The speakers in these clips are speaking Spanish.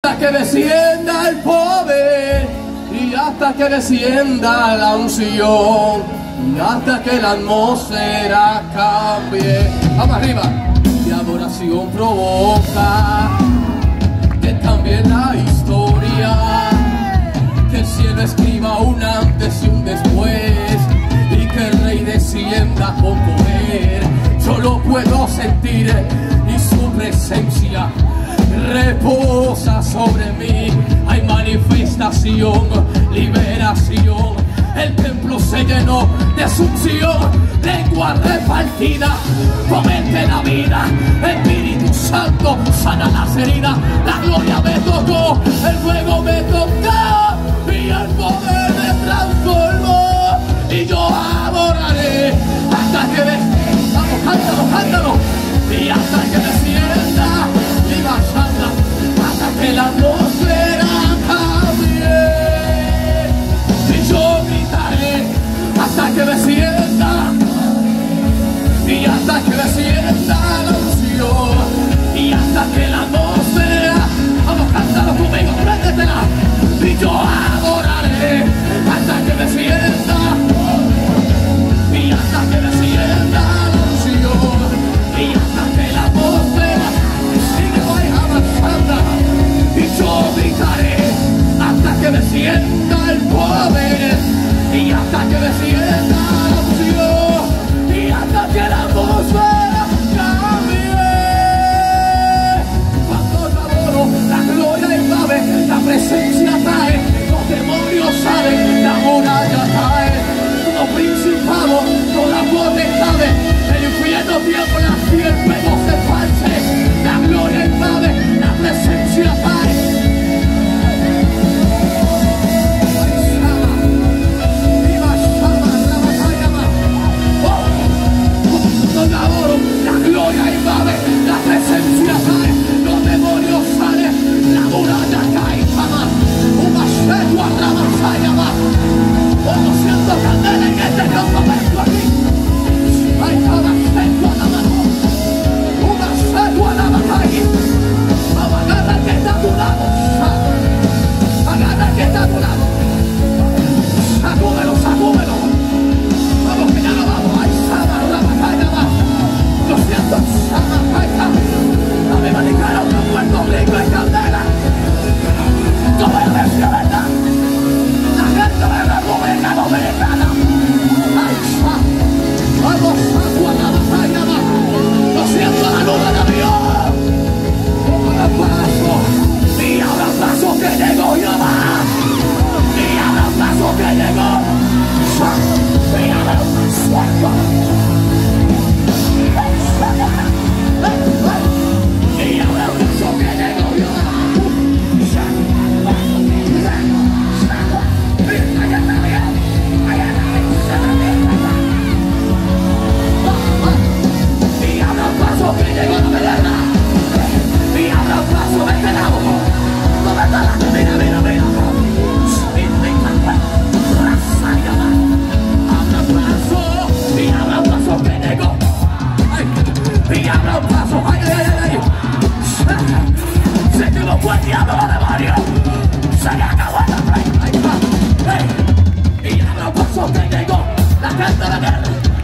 hasta que descienda el poder, y hasta que descienda la unción, y hasta que la atmósfera cambie. Vamos arriba. Mi adoración provoca que cambie la historia, que el cielo escriba un antes y un después, y que el Rey descienda con poder. Yo lo puedo sentir y su presencia reposa sobre mí. Hay manifestación, liberación. El templo se llenó de su unción. Lengua repartida, comente la vida. Espíritu Santo sana las heridas. La gloria me tocó, el fuego me tocó, y el poder me transformó. Y yo adoraré hasta que vamos, cántalo, y hasta que descienda y bajanda, hasta que la atmósfera cambie. Y yo gritaré hasta que descienda, y hasta que descienda la unción, y hasta que la atmósfera, vamos, cántalo conmigo, préndetela. Y yo adoraré hasta que descienda, y hasta que descienda la unción, y hasta que la atmósfera sigue avanzando. Y yo gritaré hasta que descienda el poder, y hasta que descienda la unción, y hasta que la atmósfera cambie. Cuando yo adoro, la gloria invade, la presencia trae, los demonios saben, la muralla cae, todo principado, toda potestad, el infierno tiembla y el fuego se esparce, la gloria invade, la presencia trae. La gloria invade, la presencia cae, los demonios salen, la muralla cae, jamás, una setua ramasaya más. Oh, siento candela en este campamento aquí. Hay cada setua la mano, una setua la batalla. Vamos, agarra el que está a tu lado, agarra el que está a tu lado, sacúmelo, sacúmelo. Vamos, que ya no vamos, hay sama, la batalla más. Lo siento, sama, a mi manicaro, a Puerto Rico y candela. Yo voy a decir la verdad. La gente de República Dominicana. Ay, vamos a la batalla más. Lo siento, la luz de Dios. Ahora paso, y ahora paso que llegó Jehová. Y ahora paso que llegó. Y ahora paso. Y ahora paso que llegó Jehová. Y ahora paso que llegó la verdad. Y ahora paso de este lado. ¿Dónde está la mira, mira, mira? Y ahora paso que llegó. Y ahora paso, ay, ay, ay, ay. Se quedó fue el diablo de Mario. Se le acabó el rey. Y ahora paso que llegó la gente de guerra.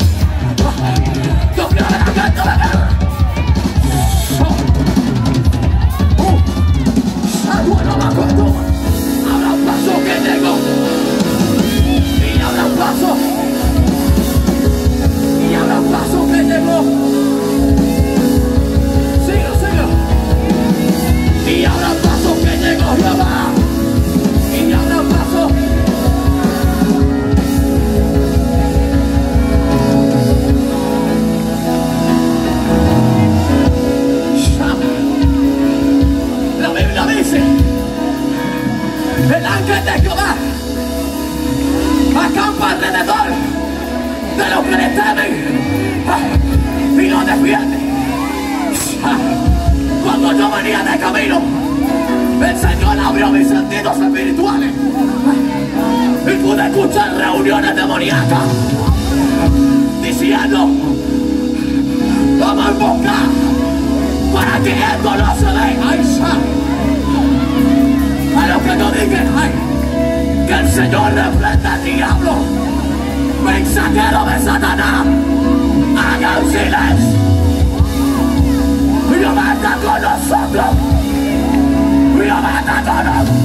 Yo quiero la gente de guerra. Bueno, me acuerdo. Ahora paso que llegó. Y ahora paso. Y ahora paso que llegó. Y ahora paso que llegó Jehová. Y ahora paso. La Biblia dice: el ángel de Jehová acampa alrededor de los que le temen y los defiende. Cuando yo venía de camino, el Señor abrió mis sentidos espirituales y pude escuchar reuniones demoníacas diciendo: vamos a invocar para que esto no se dé. ¡Ay, Señor, refrenda al diablo. Mensajero de Satanás, haga un silencio. Dios va a estar con nosotros. Dios va a estar con nosotros.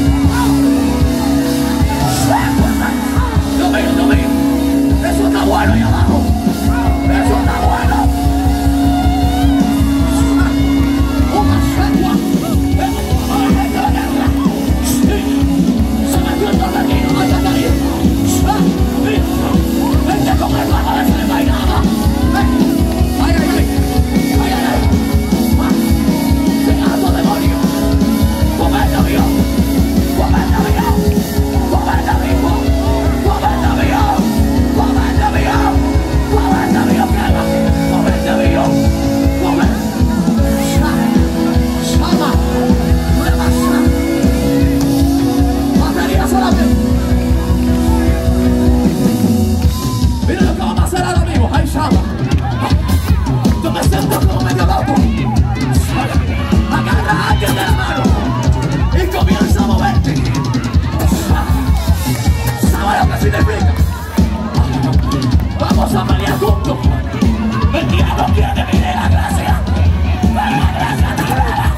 Dios mío. Eso está bueno ahí abajo. Eso está bueno. Una secuá. Se metió el tornillo. Ahí está ahí. Vente con el bajo de ese le bailaba. Ay. Pedazo de demonio. Cometa mío. Cometa mío. Cometa mío. Cometa mío. Cometa mío. Cometa mío. Cometa mío. Cometa. Sama. Rebasa. Batería solamente. Mira lo que vamos a hacer ahora mismo. Ahí llama. Yo me siento como medio loco. Agarra a alguien de la mano y comienza a moverte. ¿Sabe lo que significa? Vamos a pelear juntos. El diablo quiere vivir la gracia. Pero la gracia está clara.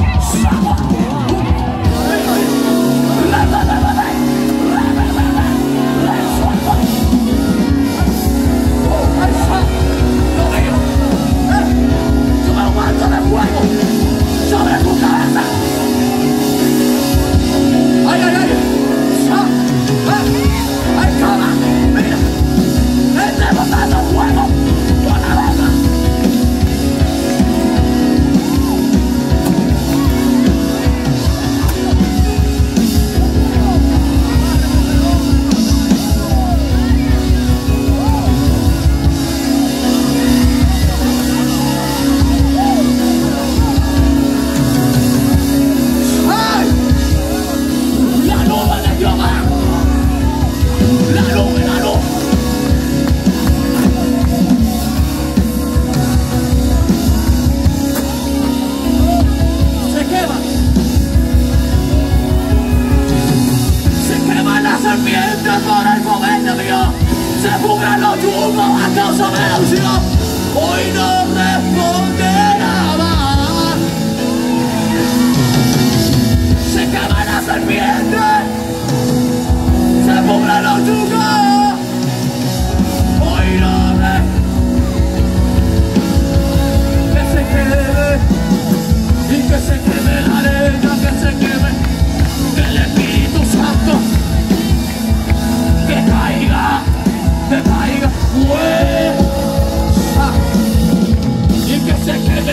Sube un manto de fuego sobre tu cabeza. Ay. Ay, cama. Mira. Este botando fuego con la boca. Por el momento mío se fugan los yugos a causa de la unción. Hoy no responderá más. Se quema la serpiente, se fugan los yugos. Hoy no que se queme y que se queme la arena, que se queme el Espíritu Santo. Que caiga, y que se quede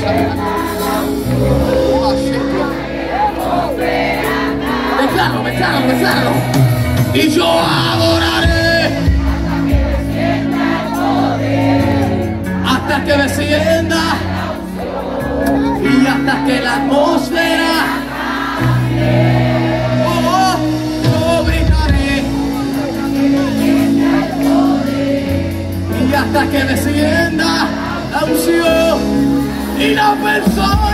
Declaro. Y yo adoraré hasta que descienda y hasta que la atmósfera, yo gritaré y hasta que descienda la unción y la persona.